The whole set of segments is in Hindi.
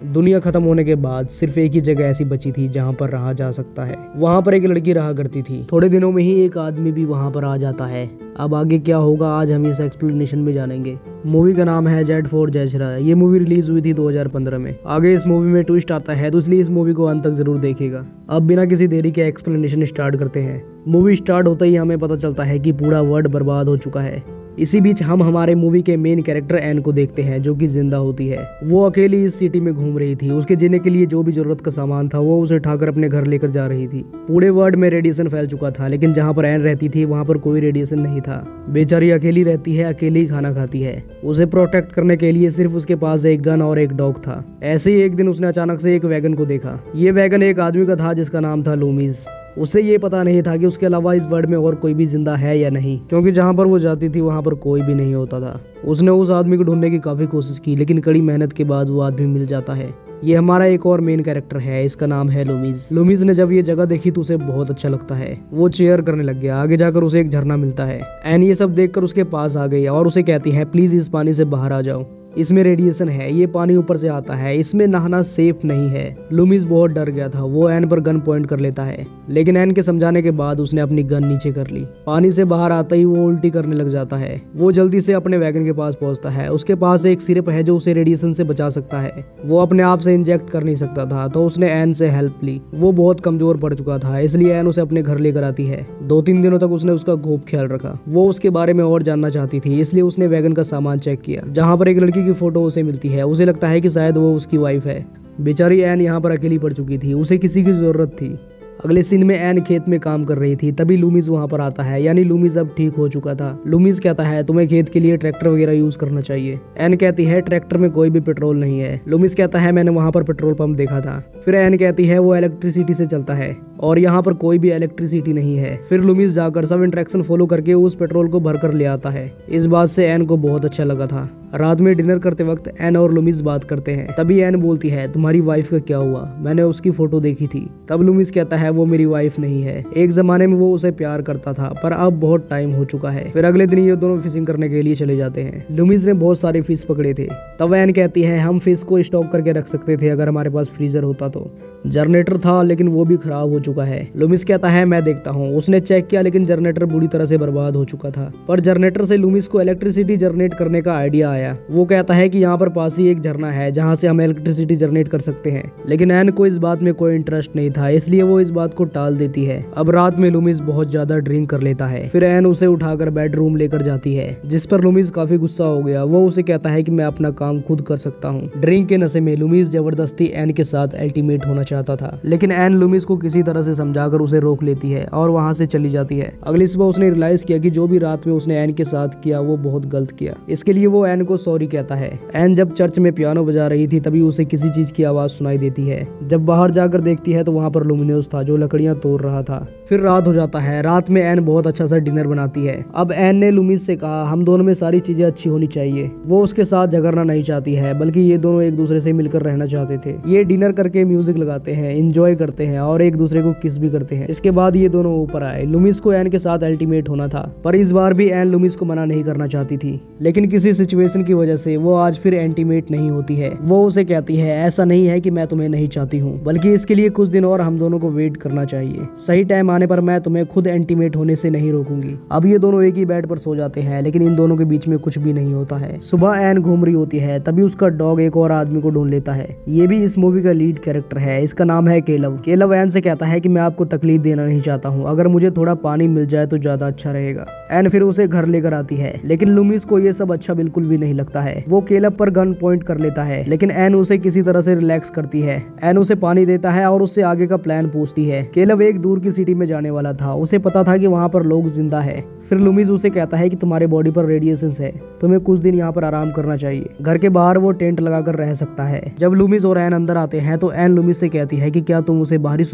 दुनिया खत्म होने के बाद सिर्फ एक ही जगह ऐसी बची थी जहाँ पर रहा जा सकता है। वहाँ पर एक लड़की रहा करती थी। थोड़े दिनों में ही एक आदमी भी वहाँ पर आ जाता है। अब आगे क्या होगा आज हम इस एक्सप्लेनेशन में जानेंगे। मूवी का नाम है जेड फॉर जैशरा। ये मूवी रिलीज हुई थी 2015 में। आगे इस मूवी में ट्विस्ट आता है, तो इसलिए इस मूवी को अंत तक जरूर देखिएगा। अब बिना किसी देरी के एक्सप्लेनेशन स्टार्ट करते हैं। मूवी स्टार्ट होते ही हमें पता चलता है कि पूरा वर्ल्ड बर्बाद हो चुका है। इसी बीच हम हमारे मूवी के मेन कैरेक्टर एन को देखते हैं, जो कि जिंदा होती है। वो अकेली इस सिटी में घूम रही थी। उसके जीने के लिए जो भी जरूरत का सामान था वो उसे उठाकर अपने घर लेकर जा रही थी। पूरे वर्ल्ड में रेडिएशन फैल चुका था, लेकिन जहाँ पर एन रहती थी वहाँ पर कोई रेडिएशन नहीं था। बेचारी अकेली रहती है, अकेली ही खाना खाती है। उसे प्रोटेक्ट करने के लिए सिर्फ उसके पास एक गन और एक डॉग था। ऐसे ही एक दिन उसने अचानक से एक वैगन को देखा। ये वैगन एक आदमी का था जिसका नाम था लूमिस। उसे ये पता नहीं था कि उसके अलावा इस वर्ल्ड में और कोई भी जिंदा है या नहीं, क्योंकि जहाँ पर वो जाती थी वहाँ पर कोई भी नहीं होता था। उसने उस आदमी को ढूंढने की काफी कोशिश की, लेकिन कड़ी मेहनत के बाद वो आदमी मिल जाता है। ये हमारा एक और मेन कैरेक्टर है, इसका नाम है लूमिस। लूमिस ने जब ये जगह देखी तो उसे बहुत अच्छा लगता है। वो चेयर करने लग गया। आगे जाकर उसे एक झरना मिलता है। एन ये सब देखकर उसके पास आ गई और उसे कहती है प्लीज इस पानी से बाहर आ जाओ, इसमें रेडिएशन है, ये पानी ऊपर से आता है, इसमें नहाना सेफ नहीं है। लूमिस बहुत डर गया था। वो एन पर गन पॉइंट कर लेता है, लेकिन एन के समझाने के बाद उसने अपनी गन नीचे कर ली। पानी से बाहर आता ही वो उल्टी करने लग जाता है। वो जल्दी से अपने वैगन के पास पहुंचता है। उसके पास एक सिरप है जो उसे रेडिएशन से बचा सकता है। वो अपने आप से इंजेक्ट कर नहीं सकता था, तो उसने एन से हेल्प ली। वो बहुत कमजोर पड़ चुका था, इसलिए एन उसे अपने घर लेकर आती है। 2-3 दिनों तक उसने उसका खूब ख्याल रखा। वो उसके बारे में और जानना चाहती थी, इसलिए उसने वैगन का सामान चेक किया, जहाँ पर एक लड़की की फोटो उसे मिलती है। उसे लगता है कि शायद वो उसकी वाइफ है। बेचारी एन यहाँ पर अकेली पड़ चुकी थी। उसे किसी की जरूरत थी। अगले सीन में एन खेत में काम कर रही थी, तभी लूमिस वहाँ पर आता है। यानी लूमिस अब ठीक हो चुका था। लूमिस कहता है तुम्हें खेत के लिए ट्रैक्टर वगैरह यूज करना चाहिए। एन कहती है ट्रैक्टर में कोई भी पेट्रोल नहीं है। लूमिस कहता है मैंने वहाँ पर पेट्रोल पंप देखा था। फिर एन कहती है वो इलेक्ट्रिसिटी से चलता है और यहाँ पर कोई भी इलेक्ट्रिसिटी नहीं है। फिर लूमिस जाकर सब इंस्ट्रक्शन फॉलो करके उस पेट्रोल को भर कर ले आता है। इस बात से एन को बहुत अच्छा लगा था। रात में डिनर करते वक्त एन और लूमिस बात करते हैं। तभी एन बोलती है तुम्हारी वाइफ का क्या हुआ, मैंने उसकी फोटो देखी थी। तब लूमिस कहता है वो मेरी वाइफ नहीं है। एक जमाने में वो उसे प्यार करता था, पर अब बहुत टाइम हो चुका है। फिर अगले दिन ये दोनों फिशिंग करने के लिए चले जाते हैं। लूमिस ने बहुत सारे फिश पकड़े थे। तब एन कहती है हम फिश को स्टॉक करके रख सकते थे अगर हमारे पास फ्रीजर होता तो। जनरेटर था लेकिन वो भी खराब हो चुका है। लूमिस कहता है मैं देखता हूँ। उसने चेक किया, लेकिन जनरेटर बुरी तरह से बर्बाद हो चुका था। पर जनरेटर से लूमिस को इलेक्ट्रिसिटी जनरेट करने का आइडिया आया। वो कहता है कि यहाँ पर पास ही एक झरना है जहाँ से हम इलेक्ट्रिसिटी जनरेट कर सकते हैं, लेकिन एन को इस बात में कोई इंटरेस्ट नहीं था, इसलिए वो इस बात को टाल देती है। अब रात में लूमिस बहुत ज्यादा ड्रिंक कर लेता है। फिर एन उसे उठाकर बेडरूम लेकर जाती है, जिस पर लूमिस काफी गुस्सा हो गया। वो उसे कहता है कि मैं अपना काम खुद कर सकता हूँ। ड्रिंक के नशे में लूमिस जबरदस्ती एन के साथ अल्टीमेट होना चाहता था, लेकिन एन लूमिस को किसी तरह से समझाकर उसे रोक लेती है और वहाँ से चली जाती है। अगली सुबह उसने रियलाइज किया कि जो भी रात में उसने एन के साथ किया वो बहुत गलत किया। इसके लिए वो एन को सॉरी कहता है। एन जब चर्च में पियानो बजा रही थी तभी उसे किसी चीज की आवाज सुनाई देती है। जब बाहर जाकर देखती है तो वहाँ पर लूमिनस था जो लकड़ियां तोड़ रहा था। फिर रात हो जाता है। रात में एन बहुत अच्छा सा डिनर बनाती है। अब एन ने लूमिस से कहा हम दोनों में सारी चीजें अच्छी होनी चाहिए। वो उसके साथ झगड़ना नहीं चाहती है, बल्कि ये दोनों एक दूसरे से मिलकर रहना चाहते थे। ये डिनर करके म्यूजिक लगाते हैं, एंजॉय करते हैं और एक दूसरे को किस भी करते हैं। इसके बाद ये दोनों ऊपर आए। लूमिस को एन के साथ अल्टीमेट होना था, पर इस बार भी एन लूमिस को मना नहीं करना चाहती थी, लेकिन किसी सिचुएशन की वजह से वो आज फिर एंटीमेट नहीं होती है। वो उसे कहती है ऐसा नहीं है कि मैं तुम्हें नहीं चाहती हूँ, बल्कि इसके लिए कुछ दिन और हम दोनों को वेट करना चाहिए। सही टाइम आने पर मैं तुम्हें खुद एंटीमेट होने से नहीं रोकूंगी। अब ये दोनों एक ही बेड पर सो जाते हैं, लेकिन इन दोनों के बीच में कुछ भी नहीं होता है। सुबह एन घूम रही होती है, तभी उसका डॉग एक और आदमी को ढूंढ लेता है। ये भी इस मूवी का लीड कैरेक्टर है। इसका नाम है केलव। केलव एन से कहता है कि मैं आपको तकलीफ देना नहीं चाहता हूँ, अगर मुझे थोड़ा पानी मिल जाए तो ज्यादा अच्छा रहेगा। एन फिर उसे घर लेकर आती है, लेकिन लूमिस को ये सब अच्छा बिल्कुल भी नहीं लगता है। वो केलव पर गन पॉइंट कर लेता है, लेकिन एन उसे किसी तरह से रिलैक्स करती है। एन उसे पानी देता है और उससे आगे का प्लान पूछती है। केलव एक दूर की सिटी में जाने वाला था। उसे पता था कि वहाँ पर लोग जिंदा है। फिर लूमिस उसे कहता है कि तुम्हारे बॉडी पर रेडिएशन है, तुम्हें कुछ दिन यहाँ पर आराम करना चाहिए। घर के बाहर वो टेंट लगाकर रह सकता है। जब लूमिस और एन अंदर आते हैं तो एन लूमिस से कहती है कि क्या तुम उसे बाहरी सुलाने वाले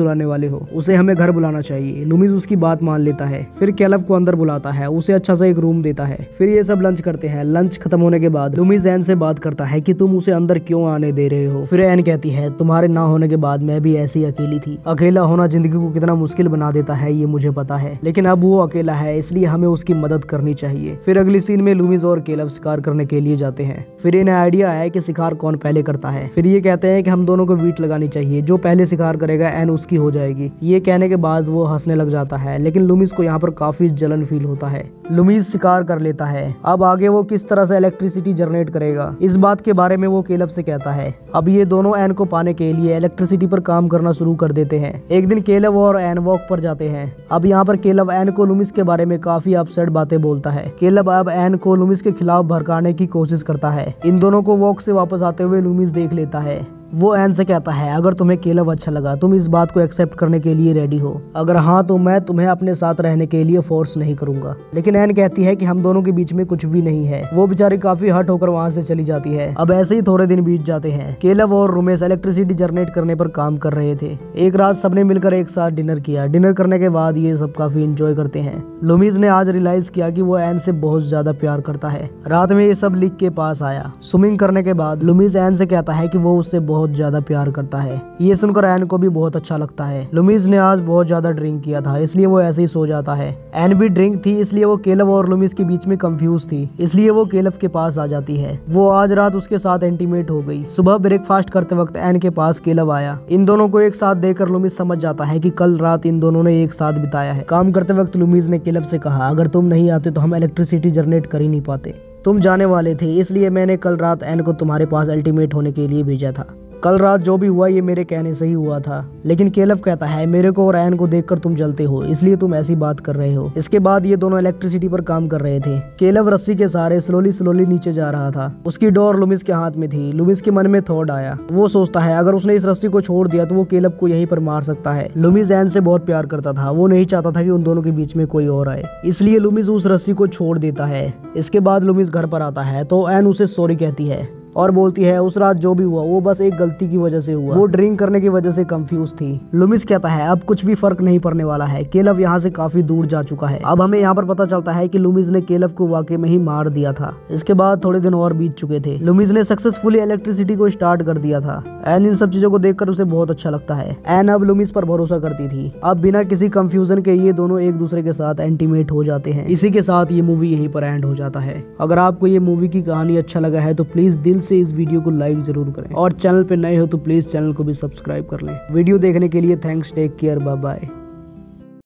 निकले हो, उसे हमें घर बुलाना चाहिए। लुमिस उसकी बात मान लेता है। फिर कैलव को अंदर बुलाता है, उसे अच्छा सा एक रूम देता है। फिर ये सब लंच करते हैं। लंच खत्म होने के बाद लुमिस एन से बात करता है कि तुम उसे अंदर क्यों आने दे रहे हो। फिर एन कहती है तुम्हारे ना होने के बाद मैं भी ऐसी अकेली थी। अकेला होना जिंदगी को कितना मुश्किल बना देता है ये मुझे पता है, लेकिन अब वो अकेला है इसलिए हमें उसकी मदद करनी चाहिए। फिर अगली सीन में लुमिस और कैलव शिकार करने के लिए जाते हैं। फिर इन्हें आइडिया है कि शिकार कौन पहले करता है। फिर ये कहते हैं कि हम दोनों को वीट लगानी चाहिए, जो पहले शिकार करेगा एन उसकी हो जाएगी। ये कहने के बाद वो हंसने लग जाता है, लेकिन लुमिस को यहाँ पर काफी जलन फील होता है। लुमिस शिकार कर लेता है। अब आगे वो किस तरह से इलेक्ट्रिसिटी जनरेट करेगा इस बात के बारे में वो कैलव से कहता है। अब ये दोनों एन को पाने के लिए इलेक्ट्रिसिटी पर काम करना शुरू कर देते हैं। एक दिन कैलव और एन वॉक पर जाते हैं। अब यहाँ पर कैलव एन को लुमिस के बारे में काफी अपसेट बातें बोलता है। कैलव अब एन को लुमिस के खिलाफ भड़काने की कोशिश करता है। इन दोनों को वॉक से वापस आते हुए लुमिस देख लेता है। वो एन से कहता है अगर तुम्हें कैलव अच्छा लगा, तुम इस बात को एक्सेप्ट करने के लिए रेडी हो? अगर हाँ तो मैं तुम्हें अपने साथ रहने के लिए फोर्स नहीं करूंगा। लेकिन एन कहती है कि हम दोनों के बीच में कुछ भी नहीं है। वो बेचारी काफी हर्ट होकर वहाँ से चली जाती है। अब ऐसे ही थोड़े दिन बीत जाते हैं। कैलव और लुमिस इलेक्ट्रिसिटी जनरेट करने पर काम कर रहे थे। एक रात सबने मिलकर एक साथ डिनर किया। डिनर करने के बाद ये सब काफी इंजॉय करते हैं। लुमिस ने आज रियलाइज किया कि वो एन से बहुत ज्यादा प्यार करता है। रात में ये सब लिख के पास आया। स्विमिंग करने के बाद लुमिस एन से कहता है कि वो उससे बहुत ज्यादा प्यार करता है। ये सुनकर एन को भी बहुत अच्छा लगता है। लुमिस ने आज बहुत ज्यादा ड्रिंक किया था, इसलिए वो ऐसे ही सो जाता है। एन भी ड्रिंक थी, इसलिए वो कैलव और लुमिस के बीच में कंफ्यूज थी, इसलिए वो कैलव के पास आ जाती है। वो आज रात उसके साथ इंटीमेट हो गई। सुबह ब्रेकफास्ट करते वक्त एन के पास कैलव आया। इन दोनों को एक साथ देखकर लुमिस समझ जाता है कि कल रात इन दोनों ने एक साथ बिताया है। काम करते वक्त लुमिस ने कैलव से कहा अगर तुम नहीं आते तो हम इलेक्ट्रिसिटी जनरेट कर ही नहीं पाते। तुम जाने वाले थे, इसलिए मैंने कल रात एन को तुम्हारे पास अल्टीमेट होने के लिए भेजा था। कल रात जो भी हुआ ये मेरे कहने से ही हुआ था। लेकिन कैलव कहता है मेरे को और एन को देखकर तुम जलते हो, इसलिए तुम ऐसी बात कर रहे हो। इसके बाद ये दोनों इलेक्ट्रिसिटी पर काम कर रहे थे। कैलव रस्सी के सहारे स्लोली नीचे जा रहा था। उसकी डोर लुमिस के हाथ में थी। लुमिस के मन में थॉट आया। वो सोचता है अगर उसने इस रस्सी को छोड़ दिया तो वो कैलव को यहीं पर मार सकता है। लुमिस एन से बहुत प्यार करता था। वो नहीं चाहता था कि उन दोनों के बीच में कोई और आए, इसलिए लुमिस उस रस्सी को छोड़ देता है। इसके बाद लुमिस घर पर आता है तो एन उसे सॉरी कहती है और बोलती है उस रात जो भी हुआ वो बस एक गलती की वजह से हुआ। वो ड्रिंक करने की वजह से कंफ्यूज थी। लुमिस कहता है अब कुछ भी फर्क नहीं पड़ने वाला है। कैलव यहाँ से काफी दूर जा चुका है। अब हमें यहाँ पर पता चलता है कि लुमिस ने कैलव को वाकई में ही मार दिया था। इसके बाद थोड़े दिन और बीत चुके थे। लुमिस ने सक्सेसफुली इलेक्ट्रिसिटी को स्टार्ट कर दिया था। एन इन सब चीजों को देखकर उसे बहुत अच्छा लगता है। एन अब लुमिस पर भरोसा करती थी। अब बिना किसी कंफ्यूजन के ये दोनों एक दूसरे के साथ इंटीमेट हो जाते हैं। इसी के साथ ये मूवी यहीं पर एंड हो जाता है। अगर आपको ये मूवी की कहानी अच्छा लगा है तो प्लीज दिल से इस वीडियो को लाइक जरूर करें और चैनल पे नए हो तो प्लीज चैनल को भी सब्सक्राइब कर लें। वीडियो देखने के लिए thanks. Take care, bye bye.